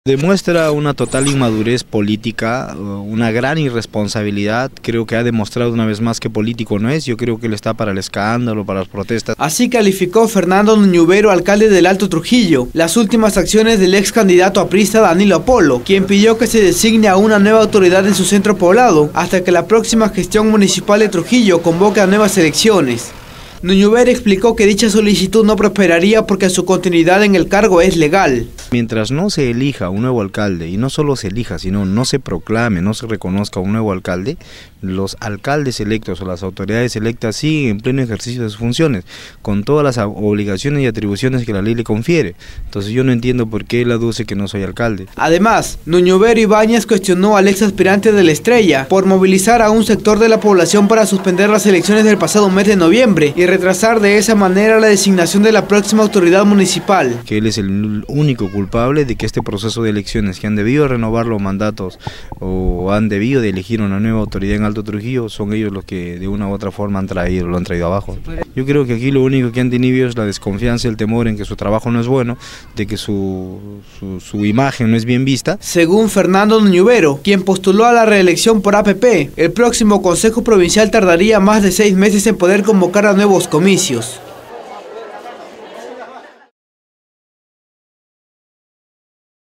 Demuestra una total inmadurez política, una gran irresponsabilidad. Creo que ha demostrado una vez más que político no es. Yo creo que él está para el escándalo, para las protestas. Así calificó Fernando Nuñuvero, alcalde del Alto Trujillo, las últimas acciones del ex candidato aprista Danilo Apolo, quien pidió que se designe a una nueva autoridad en su centro poblado, hasta que la próxima gestión municipal de Trujillo convoque a nuevas elecciones. Nuñuvero explicó que dicha solicitud no prosperaría porque su continuidad en el cargo es legal. Mientras no se elija un nuevo alcalde, y no solo se elija, sino no se proclame, no se reconozca un nuevo alcalde, los alcaldes electos o las autoridades electas siguen en pleno ejercicio de sus funciones, con todas las obligaciones y atribuciones que la ley le confiere. Entonces yo no entiendo por qué él aduce que no soy alcalde. Además, Nuñuvero Ibáñez cuestionó al ex aspirante de la Estrella por movilizar a un sector de la población para suspender las elecciones del pasado mes de noviembre y retrasar de esa manera la designación de la próxima autoridad municipal. Que él es el único culpable de que este proceso de elecciones, que han debido renovar los mandatos o han debido de elegir una nueva autoridad en Alto Trujillo, son ellos los que de una u otra forma lo han traído abajo. Yo creo que aquí lo único que han tenido es la desconfianza y el temor en que su trabajo no es bueno, de que su imagen no es bien vista. Según Fernando Nuñuvero, quien postuló a la reelección por APP, el próximo Consejo Provincial tardaría más de 6 meses en poder convocar a nuevos comicios.